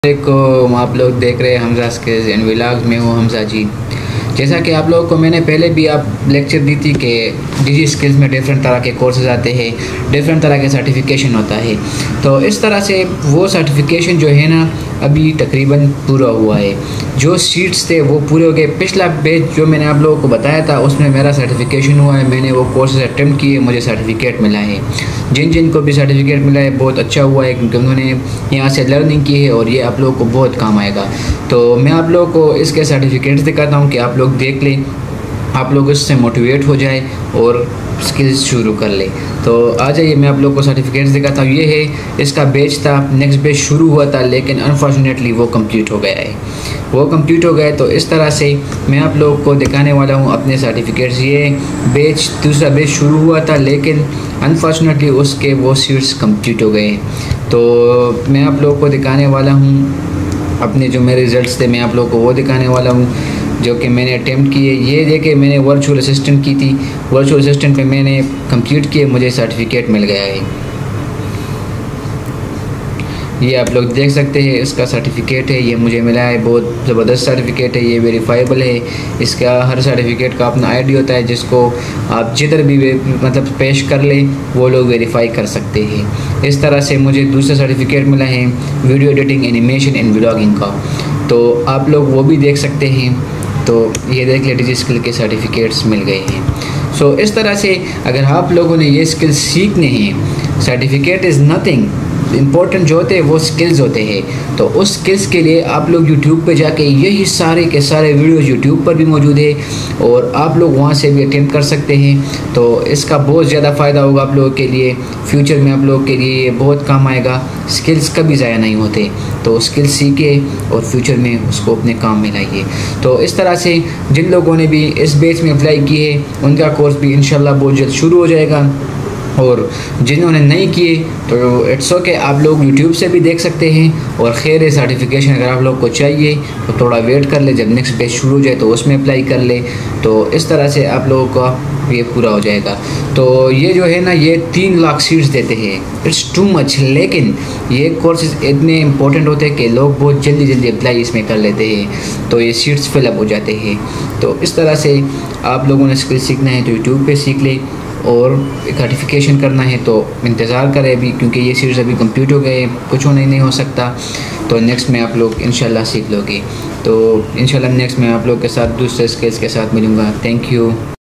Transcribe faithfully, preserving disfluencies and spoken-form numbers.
को आप लोग देख रहे हैं हमजा स्किल्स एंड व्लॉग्स में हूँ हमजा जी। जैसा कि आप लोगों को मैंने पहले भी आप लेक्चर दी थी कि डिजी स्किल्स में डिफरेंट तरह के कोर्सेज आते हैं, डिफरेंट तरह के सर्टिफिकेशन होता है। तो इस तरह से वो सर्टिफिकेशन जो है ना अभी तकरीबन पूरा हुआ है। जो सीट्स थे वो पूरे हो गए। पिछला बैच जो मैंने आप लोगों को बताया था उसमें मेरा सर्टिफिकेशन हुआ है, मैंने वो कोर्सेज अटेम्प्ट किए, मुझे सर्टिफिकेट मिला है। जिन जिन को भी सर्टिफिकेट मिला है बहुत अच्छा हुआ है क्योंकि उन्होंने यहाँ से लर्निंग की है और ये आप लोगों को बहुत काम आएगा। तो मैं आप लोगों को इसके सर्टिफिकेट्स दिखाता हूँ कि आप लोग देख लें, आप लोग इससे मोटिवेट हो जाए और स्किल्स शुरू कर ले। तो आ जाइए मैं आप लोग को सर्टिफिकेट्स दिखाता हूँ। ये है इसका बैच था, नेक्स्ट बैच शुरू हुआ था लेकिन अनफॉर्चुनेटली वो कंप्लीट हो गया है, वो कंप्लीट हो गए। तो इस तरह से मैं आप लोगों को दिखाने वाला हूँ अपने सर्टिफिकेट्स। ये बैच दूसरा बैच शुरू हुआ था लेकिन अनफॉर्चुनेटली उसके वो सीट्स कंप्लीट हो गए। तो मैं आप लोगों को दिखाने वाला हूँ अपने जो मेरे रिज़ल्ट्स थे, मैं आप लोगों को वो दिखाने वाला हूँ जो कि मैंने अटेम्प्ट किए। ये देखे मैंने वर्चुअल असिस्टेंट की थी, वर्चुअल असिस्टेंट पे मैंने कंप्लीट किए, मुझे सर्टिफिकेट मिल गया है। ये आप लोग देख सकते हैं इसका सर्टिफिकेट है, ये मुझे मिला है। बहुत ज़बरदस्त सर्टिफिकेट है, ये वेरीफाइबल है। इसका हर सर्टिफिकेट का अपना आईडी होता है जिसको आप जिधर भी मतलब पेश कर लें वो लोग वेरीफाई कर सकते हैं। इस तरह से मुझे दूसरा सर्टिफिकेट मिला है video editing, animation and vlogging का, तो आप लोग वो भी देख सकते हैं। तो ये देख ले डिजी स्किल के सर्टिफिकेट्स मिल गए हैं। सो so, इस तरह से अगर आप लोगों ने ये स्किल्स सीखने हैं, सर्टिफिकेट इज़ नथिंग, इम्पोर्टेंट जो होते हैं वो स्किल्स होते हैं। तो उस स्किल्स के लिए आप लोग यूट्यूब पे जाके यही सारे के सारे वीडियोस यूट्यूब पर भी मौजूद है और आप लोग वहाँ से भी अटेम्प्ट कर सकते हैं। तो इसका बहुत ज़्यादा फ़ायदा होगा आप लोगों के लिए, फ्यूचर में आप लोगों के लिए बहुत काम आएगा। स्किल्स कभी ज़ाया नहीं होते, तो स्किल्स सीखे और फ्यूचर में उसको अपने काम में लाइए। तो इस तरह से जिन लोगों ने भी इस बैच में अप्लाई की है उनका कोर्स भी इंशाल्लाह बहुत जल्द शुरू हो जाएगा, और जिन्होंने नहीं किए तो इट्स ओके, आप लोग यूट्यूब से भी देख सकते हैं। और खैर सर्टिफिकेशन अगर आप लोग को चाहिए तो थोड़ा वेट कर ले, जब नेक्स्ट बैच शुरू हो जाए तो उसमें अप्लाई कर ले। तो इस तरह से आप लोगों का ये पूरा हो जाएगा। तो ये जो है ना ये तीन लाख सीट्स देते हैं, इट्स टू मच, लेकिन ये कोर्सेज इतने इंपॉर्टेंट होते हैं कि लोग बहुत जल्दी जल्दी अप्लाई इसमें कर लेते हैं, तो ये सीट्स फिलअप हो जाते हैं। तो इस तरह से आप लोगों ने स्किल सीखना है तो यूट्यूब पे सीख ले, और सर्टिफिकेशन करना है तो इंतज़ार करें अभी, क्योंकि ये सीरीज़ अभी कंप्लीट हो गए, कुछ होने नहीं हो सकता। तो नेक्स्ट में आप लोग इंशाल्लाह सीख लोगे। तो इंशाल्लाह नेक्स्ट में आप लोग के साथ दूसरे स्किल्स के साथ मिलूँगा। Thank you.